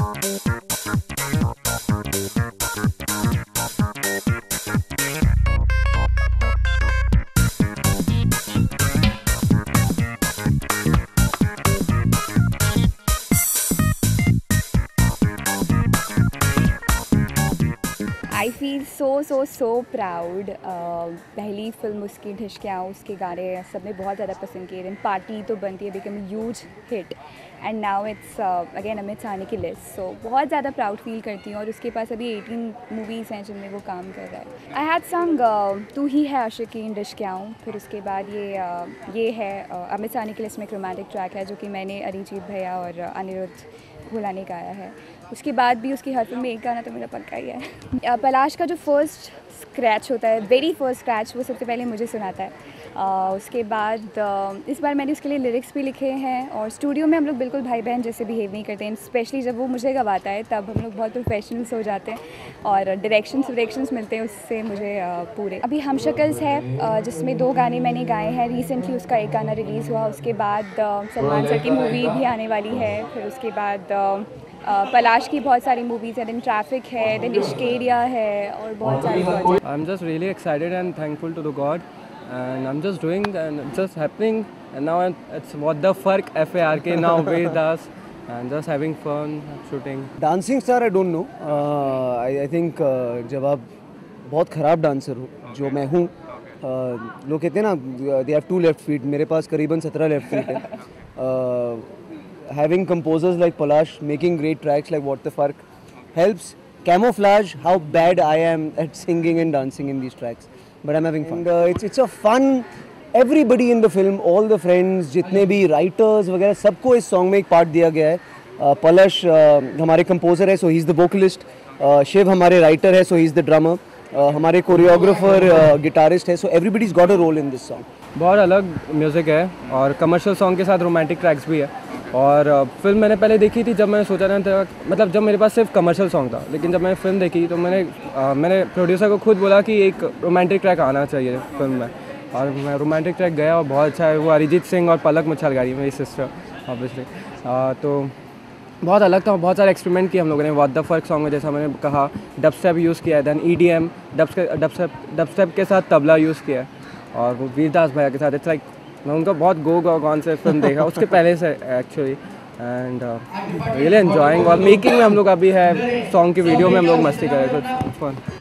आई feel so proud. पहली film उसकी ढिशक्याँ, उसके गाने सब ने बहुत ज़्यादा पसंद किए। दिन पार्टी तो बनती है become huge hit and now it's again Amit Sahni की लिस्ट। सो बहुत ज़्यादा प्राउड फील करती हूँ और उसके पास अभी 18 मूवीज़ हैं जिनमें वो काम कर रहा है। आई हैड सॉन्ग तू ही है आशिकीन ढिशक्याँ, फिर उसके बाद ये है अमित साहनी की लिस्ट में एक रोमांटिक ट्रैक है जो कि मैंने अरिजीत भैया और अनिरुद्ध भोला ने गाया है। उसके बाद भी उसकी हर फिल्म में एक गाना तो मेरा पक्का ही है। पलाश का जो फर्स्ट स्क्रैच होता है, वेरी फर्स्ट स्क्रैच, वो सबसे पहले मुझे सुनाता है। उसके बाद इस बार मैंने उसके लिए लिरिक्स भी लिखे हैं और स्टूडियो में हम लोग बिल्कुल भाई बहन जैसे बिहेव नहीं करते हैं। स्पेशली जब वो मुझे गवाता है तब हम लोग बहुत प्रोफेशनल्स हो जाते हैं और डायरेक्शंस मिलते हैं उससे मुझे पूरे। अभी हम शक्ल्स है जिसमें 2 गाने मैंने गाए हैं। रिसेंटली उसका एक गाना रिलीज़ हुआ। उसके बाद सलमान सर की मूवी भी आने वाली है। फिर उसके बाद पलाश की बहुत सारी मूवीज़ हैं। देन ट्रैफिक है, देन इश्केरिया है और बहुत सारी project. I am just really excited and thankful to the god and I'm just doing and it's just happening and now it's what the fuck FARK now Ved Das and just having fun shooting. Dancing star I don't know. I think जब आप बहुत ख़राब dancer हो जो मैं हूँ, लोग कहते हैं ना they have 2 left feet, मेरे पास करीबन 17 left feet है. Having composers like Palash making great tracks like What the Fuck helps camouflage how bad I am at singing and dancing in these tracks. But I'm having fun. And it's a fun. Everybody in the film, all the friends, जितने भी writers वगैरह सबको इस song में एक part दिया गया है. पलश हमारे composer है, so he's the vocalist. Shiv हमारे writer है, so he's the drummer. हमारे कोरियोग्राफर गिटारिस्ट है, so everybody's got a role in this song. बहुत अलग म्यूज़िक है और कमर्शियल सॉन्ग के साथ रोमांटिक ट्रैक्स भी है। और फिल्म मैंने पहले देखी थी जब मैंने सोचा नहीं था, मतलब जब मेरे पास सिर्फ कमर्शियल सॉन्ग था, लेकिन जब मैंने फिल्म देखी तो मैंने प्रोड्यूसर को खुद बोला कि एक रोमांटिक ट्रैक आना चाहिए फिल्म में, और मैं रोमांटिक ट्रैक गया और बहुत अच्छा है। वो अरिजीत सिंह और पलक मुच्छल गाई, मेरी सिस्टर ऑब्वियसली। तो बहुत अलग था, बहुत सारे एक्सपेरिमेंट किए हम लोगों ने। व्हाट द फर्क सॉन्ग में जैसा मैंने कहा डब स्टेप यूज़ किया है, दैन EDM डब स्टेप के साथ तबला यूज़ किया है, और वो वीरदास भैया के साथ इट्स लाइक मैं उनका बहुत कौन से फिल्म देखा उसके पहले से एक्चुअली, एंड रियली एन्जॉइंग। और मेकिंग में हम लोग अभी है, सॉन्ग की वीडियो में हम लोग मस्ती कर रहे थे।